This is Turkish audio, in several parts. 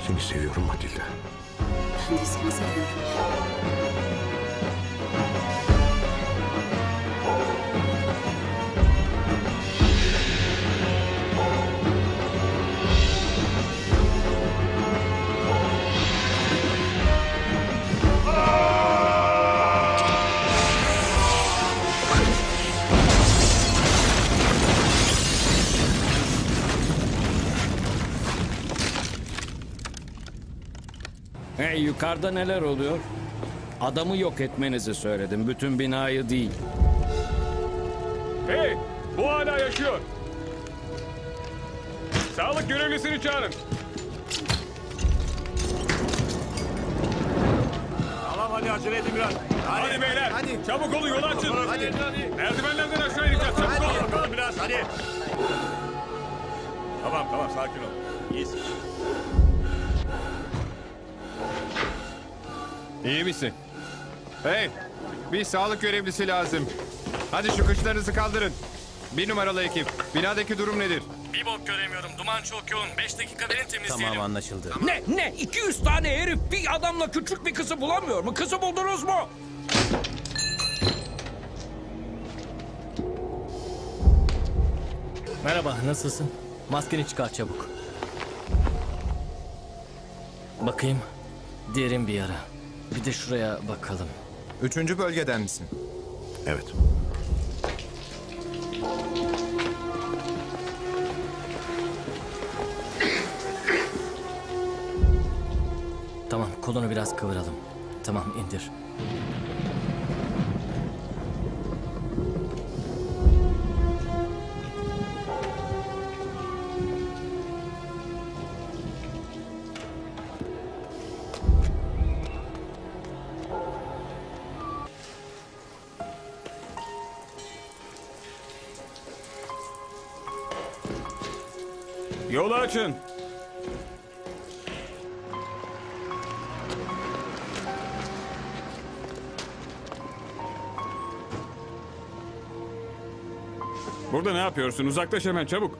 Seni seviyorum Matilda. Ben de seni seviyorum. Hey, yukarıda neler oluyor? Adamı yok etmenizi söyledim. Bütün binayı değil. Hey! Bu hala yaşıyor. Sağlık görevlisini çağırın. Tamam hadi acele edin biraz. Hadi beyler. Hadi. Çabuk olun, yolu açın. Hadi. Merdivenlerden aşağı ineceğiz. Çabuk Hadi olun. bakalım biraz hadi. Tamam sakin ol. İyisin. İyi misin? Hey, bir sağlık görevlisi lazım. Hadi şu kışlarınızı kaldırın. 1 numaralı ekip, binadaki durum nedir? Bir bok göremiyorum. Duman çok yoğun. 5 dakika verin temizleyelim. Tamam anlaşıldı. Ne? 200 tane herif bir adamla küçük bir kızı bulamıyor mu? Kızı buldunuz mu? Merhaba, nasılsın? Maskeni çıkar çabuk. Bakayım. Derin bir yara. Bir de şuraya bakalım. 3. bölgeden misin? Evet. Tamam, kolunu biraz kıvıralım. Tamam, indir. Yolu açın. Burada ne yapıyorsun? Uzaklaş hemen, çabuk.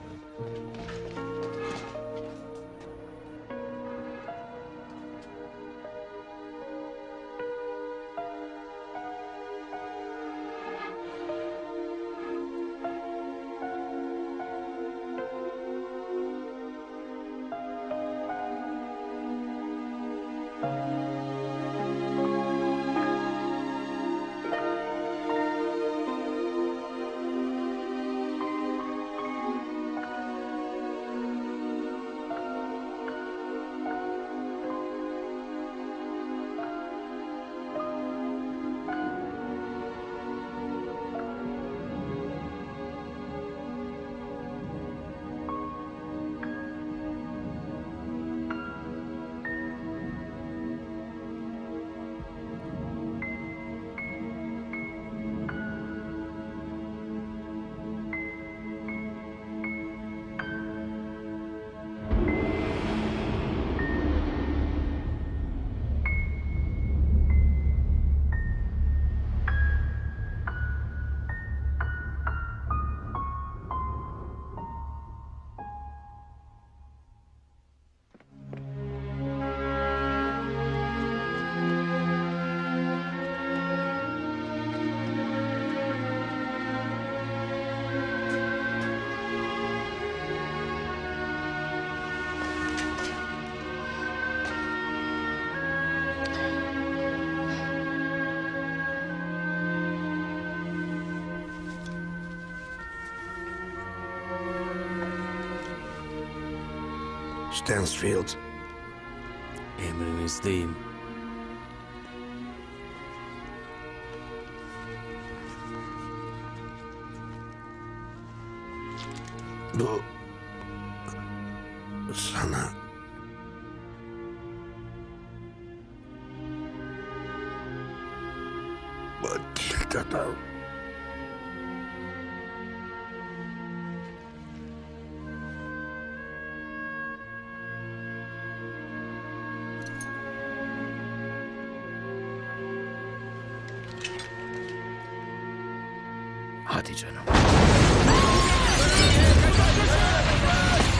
Stansfield. Emrinizdeyim. Bu sana Matilda'dan hadi canım.